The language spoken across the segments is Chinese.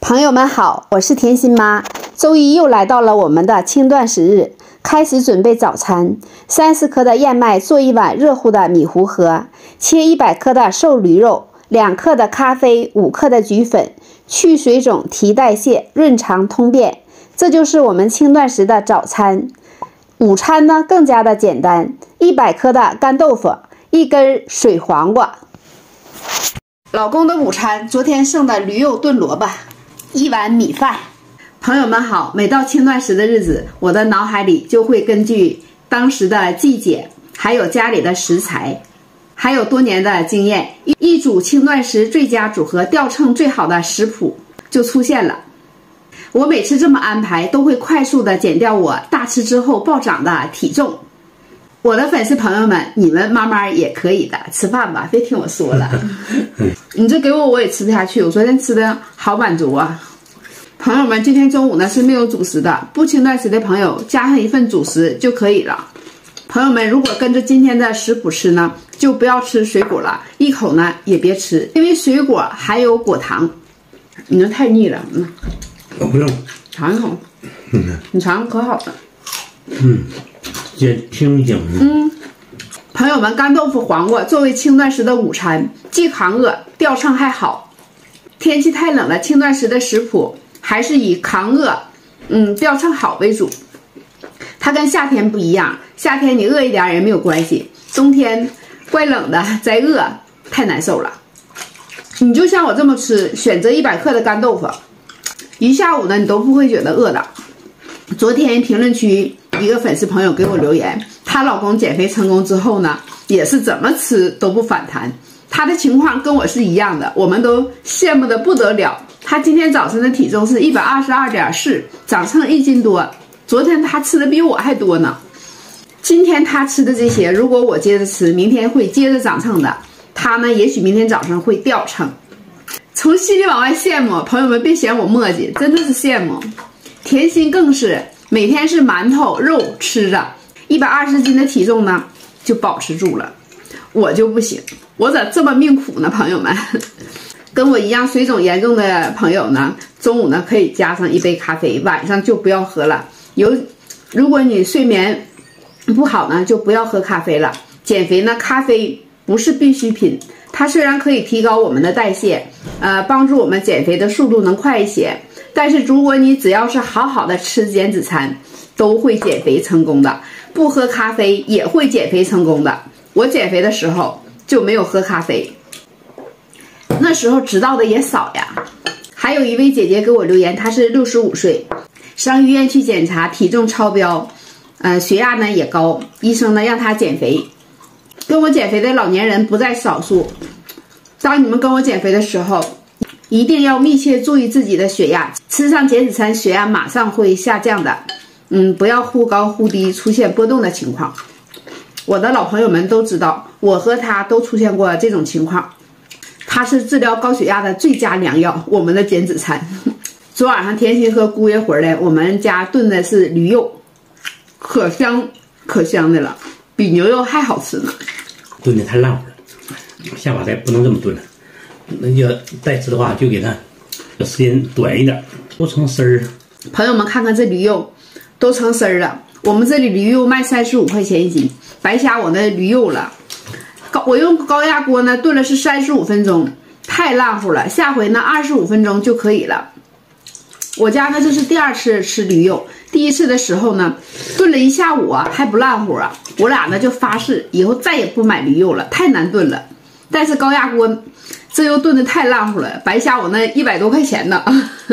朋友们好，我是甜心妈。周一又来到了我们的轻断食日，开始准备早餐。30克的燕麦做一碗热乎的米糊喝，切100克的瘦驴肉，2克的咖啡，5克的菊粉，去水肿、提代谢、润肠通便。这就是我们轻断食的早餐。午餐呢更加的简单，100克的干豆腐，1根水黄瓜。老公的午餐，昨天剩的驴肉炖萝卜，1碗米饭。朋友们好，每到轻断食的日子，我的脑海里就会根据当时的季节，还有家里的食材，还有多年的经验，一组轻断食最佳组合掉秤最好的食谱就出现了。我每次这么安排，都会快速的减掉我大吃之后暴涨的体重。我的粉丝朋友们，你们慢慢也可以的，吃饭吧，别听我说了。你这给我也吃不下去，我昨天吃的好满足啊。朋友们，今天中午呢是没有主食的，不轻断食的朋友加上一份主食就可以了。朋友们，如果跟着今天的食谱吃呢，就不要吃水果了，一口呢也别吃，因为水果含有果糖。你这太腻了， 我不用， 尝一口。你尝可好了。 也挺香。 朋友们，干豆腐、黄瓜作为轻断食的午餐，既抗饿，掉秤还好。天气太冷了，轻断食的食谱还是以抗饿、掉秤好为主。它跟夏天不一样，夏天你饿一点也没有关系，冬天怪冷的再饿太难受了。你就像我这么吃，选择100克的干豆腐，一下午呢你都不会觉得饿的。昨天评论区一个粉丝朋友给我留言，她老公减肥成功之后呢，也是怎么吃都不反弹。她的情况跟我是一样的，我们都羡慕的不得了。她今天早晨的体重是122.4，长秤1斤多。昨天她吃的比我还多呢。今天她吃的这些，如果我接着吃，明天会接着长秤的。她呢，也许明天早上会掉秤。从心里往外羡慕，朋友们别嫌我磨叽，真的是羡慕。甜心更是每天是馒头肉吃着，120斤的体重呢就保持住了。我就不行，我咋这么命苦呢？朋友们，跟我一样水肿严重的朋友呢，中午呢可以加上1杯咖啡，晚上就不要喝了。如果你睡眠不好呢，就不要喝咖啡了。减肥呢，咖啡不是必需品，它虽然可以提高我们的代谢，帮助我们减肥的速度能快一些，但是如果你只要是好好的吃减脂餐，都会减肥成功的。不喝咖啡也会减肥成功的。我减肥的时候就没有喝咖啡，那时候知道的也少呀。还有一位姐姐给我留言，她是65岁，上医院去检查，体重超标，血压呢也高，医生呢让她减肥。跟我减肥的老年人不在少数，当你们跟我减肥的时候，一定要密切注意自己的血压，吃上减脂餐，血压马上会下降的。不要忽高忽低，出现波动的情况。我的老朋友们都知道，我和他都出现过这种情况。他是治疗高血压的最佳良药，我们的减脂餐。昨晚上甜心和姑爷回来，我们家炖的是驴肉，可香可香的了，比牛肉还好吃呢。 炖的太烂乎了，下把再不能这么炖了。那要再吃的话，就给它时间短一点，都成丝儿。 朋友们看看这驴肉都成丝儿了。我们这里驴肉卖35块钱一斤，白瞎我那驴肉了。我用高压锅呢炖了是35分钟，太烂乎了。下回呢25分钟就可以了。我家呢这是第2次吃驴肉，第1次的时候呢炖了一下午啊，还不烂乎啊。我俩呢就发誓以后再也不买驴肉了，太难炖了。但是高压锅这又炖的太烂乎了，白瞎我那100多块钱呢，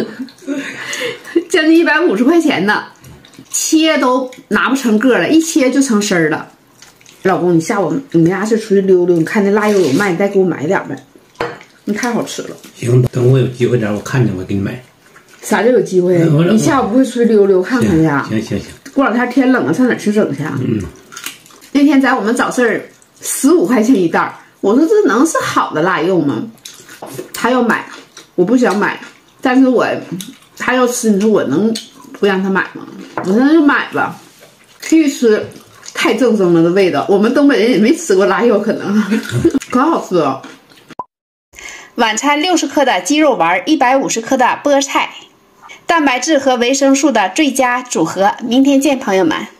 将近150块钱呢。切都拿不成个了，一切就成丝儿了。老公，你下午你们家是出去溜溜，你看那腊肉有卖，你再给我买点呗，你太好吃了。 行，等我有机会点，我看见我给你买。 啥叫有机会？你下午不会出去溜溜看看去？ 行。 过两天天冷了，上哪去整去啊？那天在我们早市15块钱一袋，我说这能是好的腊肉吗？他要买，我不想买，但是他要吃，你说我能不让他买吗？我说那就买吧，去吃太正宗了的味道。我们东北人也没吃过腊肉，可能可好吃了。 晚餐60克的鸡肉丸，150克的菠菜，蛋白质和维生素的最佳组合。明天见，朋友们。